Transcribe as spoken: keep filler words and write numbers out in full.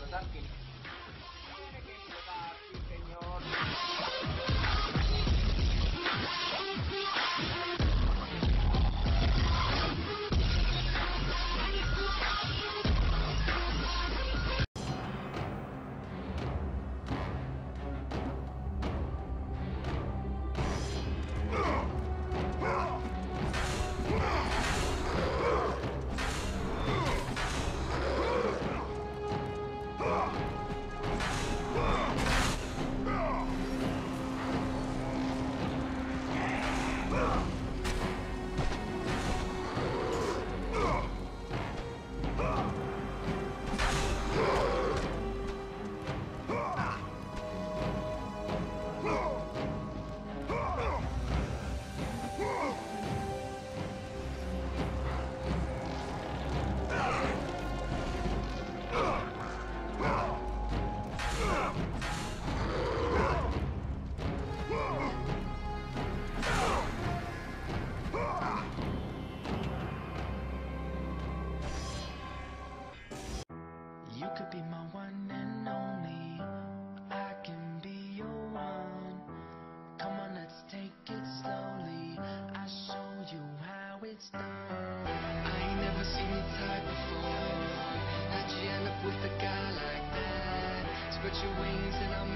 Tarkin. Tiene que explotar, sí señor. You could be my one and only, I can be your one. Come on, let's take it slowly, I'll show you how it's done. I ain't never seen your type before. How'd you end up with a guy like that? Spread your wings and I'll